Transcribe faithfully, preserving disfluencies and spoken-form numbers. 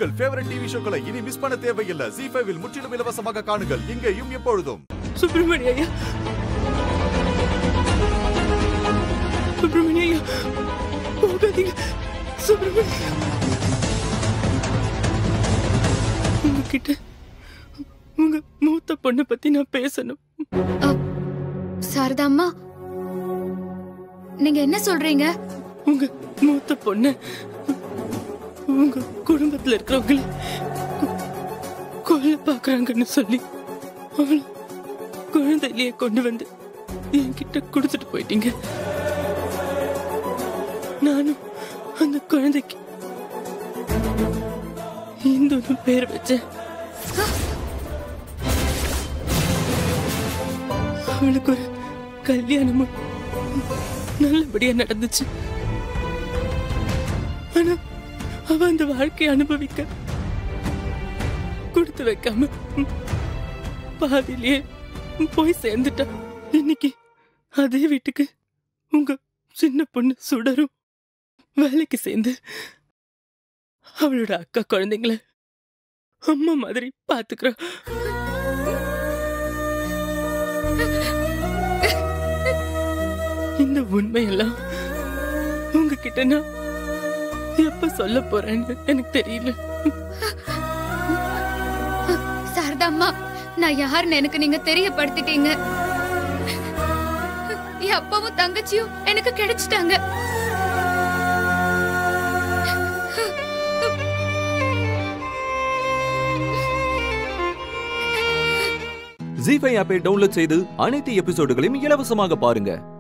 உங்கள் favourite TV ஷோக்களை இனி miss பண்ண தேவையில்லை. ஜீ ஃபைவ் இல் முற்றிலும் இலவசமாக காணுங்கள். இங்கேயும் எப்பொழுதும். சுப்பிரமணிய ஐயா, சுப்பிரமணிய ஐயா, போகாதீங்க. சுப்பிரமணிய, உங்ககிட்ட உங்க மூத்த பொண்ணை பத்தி நான் பேசணும். சாரதா அம்மா, நீங்க என்ன சொல்றீங்க? உங்க மூத்த பொண்ணு உங்க குடும்பத்துல இருக்கிறவங்கள கொல்ல பாக்குறாங்கன்னு சொல்லி அவள குழந்தையிலேயே கொண்டு வந்து என்கிட்ட கொடுத்துட்டு போயிட்டீங்க. நானும் அந்த குழந்தைக்கு இந்து பேர் வச்சேன். அவளுக்கு ஒரு கல்யாணமும் நல்லபடியா நடந்துச்சு. ஆனா அவ அந்த வாழ்க்கையை அனுபவிக்க கொடுத்து வைக்காம பாதியிலேயே போய் சேர்ந்துட்டா. இன்னைக்கு அதே வீட்டுக்கு உங்க சின்ன பொண்ணு சுடரும் வேலைக்கு சேர்ந்து அவளோட அக்கா குழந்தைங்கள அம்மா மாதிரி பாத்துக்கிறா. இந்த உண்மையெல்லாம் உங்ககிட்ட நான் எப்ப சொல்ல போறேன்னு எனக்கு தெரியல. சாரதா அம்மா, நான் யாருன்னு எனக்கு நீங்க தெரியப்படுத்திட்டீங்க. என் அப்பாவும் தங்கச்சியும் எனக்கு கிடைச்சிட்டாங்க. ஜீ ஃபைவ் ஆப்பை டவுன்லோட் செய்து அனைத்து எபிசோடுகளையும் இலவசமாக பாருங்க.